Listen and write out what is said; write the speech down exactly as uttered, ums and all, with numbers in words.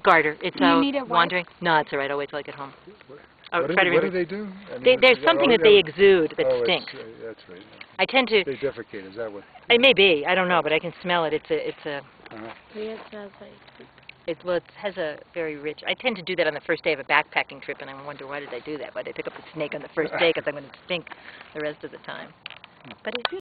garter. It's Do you uh, need it wandering. No, it's all right. I'll wait till I get home. What, I'll try do, to what do they do? I mean, they, there's something that they exude that oh, stinks. Uh, that's right. I tend to. They defecate. Is that what? It may be. I don't know, but I can smell it. It's a. It's a. Uh-huh. It smells like. It, well, it has a very rich. I tend to do that on the first day of a backpacking trip, and I wonder why did I do that? Why did I pick up the snake on the first day? Because I'm going to stink the rest of the time. But it's